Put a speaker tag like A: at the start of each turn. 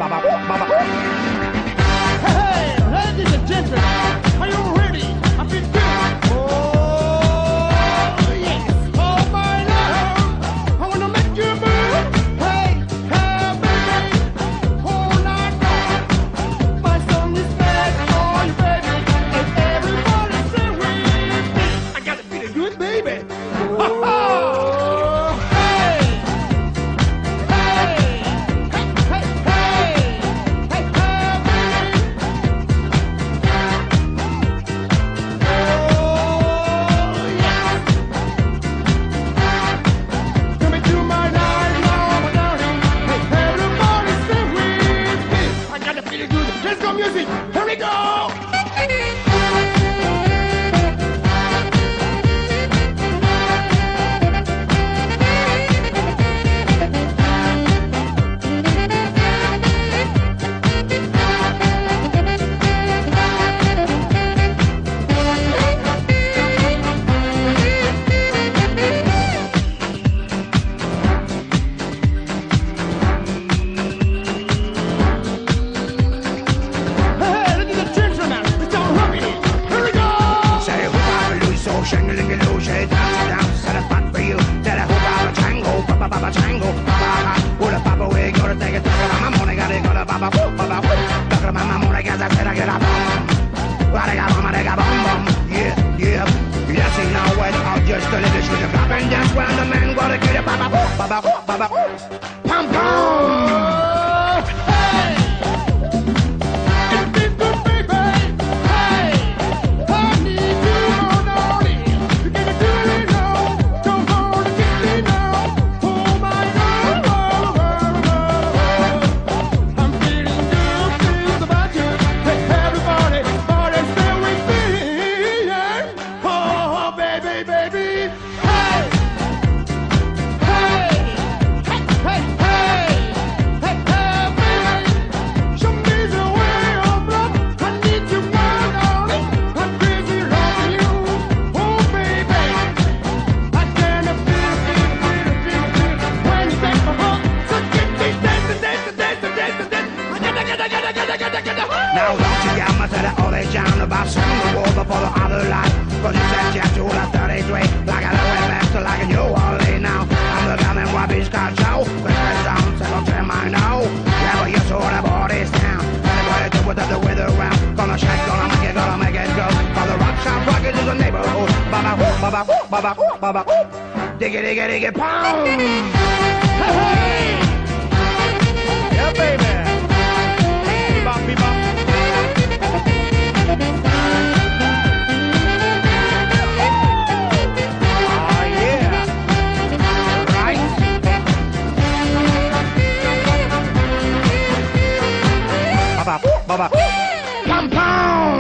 A: Hey, ladies and gentlemen, are you ready? I feel good. Oh, yes. Oh, my love, I wanna make you move. Hey, hey, baby, all night long. My song is made for you, baby, and everybody sing with me. I gotta feel good, baby. Oh. Let's go music! Here we go!
B: Shang-a-ling-a-loo, say dance, set a spot for you. That I hope I'm a tango, ba-ba-ba-ba tango, ba-ba-ha. Ula papa, we gotta take a talk about my money, gotta go to ba-ba-woo, ba-ba-woo. Talk about my money, guys, I said I get a bomb. What I got, mama, they got bomb. Yeah, yeah. Yes, you know what, I'll just a little sugar pop and dance when the man gotta get a ba-ba-woo, ba-ba-woo, ba-ba-woo. Pum-pum! Now don't you get me to the other down about swinging the wall before the other light. Cause you said you to the 33 like a little master like a New Orleans now. I'm the gun and Wabby's car show. But the sound settle to my know. Yeah, but you saw the bodies down. Anybody do without the weather around. Gonna shake, gonna make it go. For the rock shop rocket is a neighborhood. Baba-hoo, baba-hoo, baba-hoo, baba-hoo. Diggy, diggy, diggy, pound. Hey, hey. Yeah, baby. Bebop, bebop. Baba, compound.